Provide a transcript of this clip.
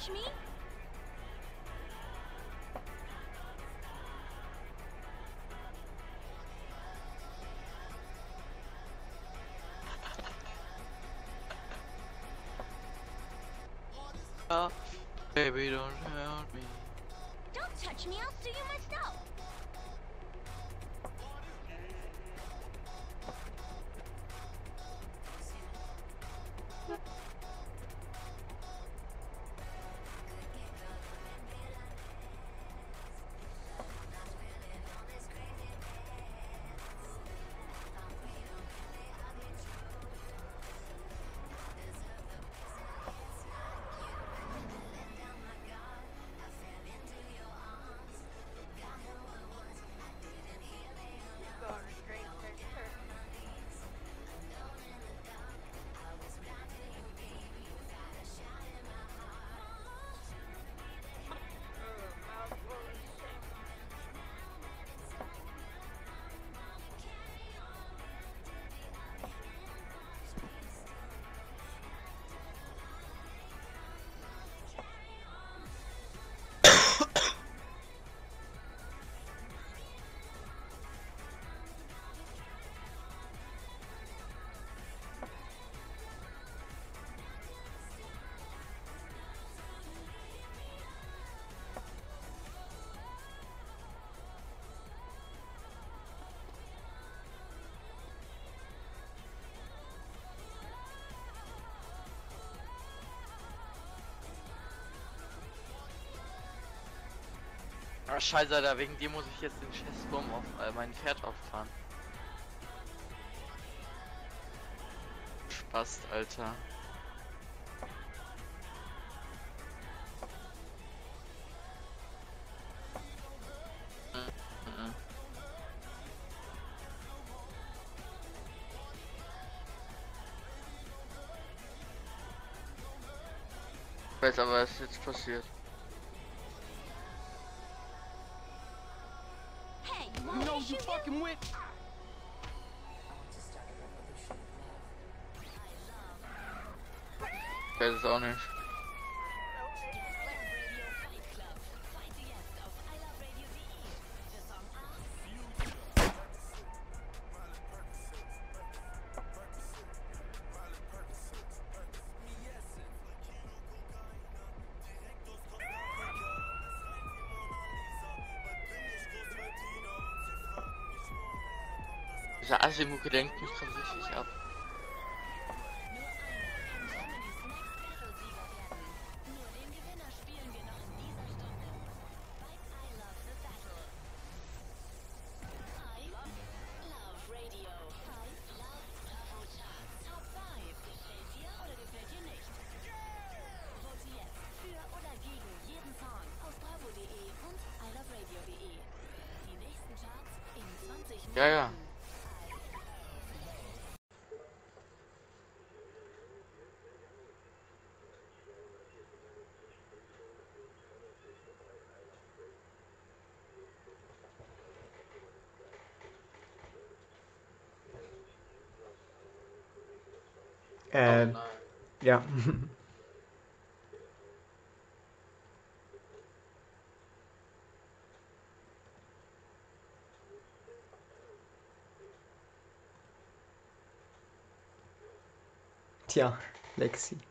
touch me? Baby, don't hurt me. Don't touch me, I'll sue you myself. Ah, scheiße, Alter, wegen dir muss ich jetzt den Chessturm auf mein Pferd auffahren. Spaß, Alter. Ich weiß aber, was jetzt passiert. Hey, you want me to shoot you? Ich weiß es auch nicht. Dieser Asimuke lenkt mich gerade richtig ab. Ja, ja. Oh nein. Ja. Tja, Lexi.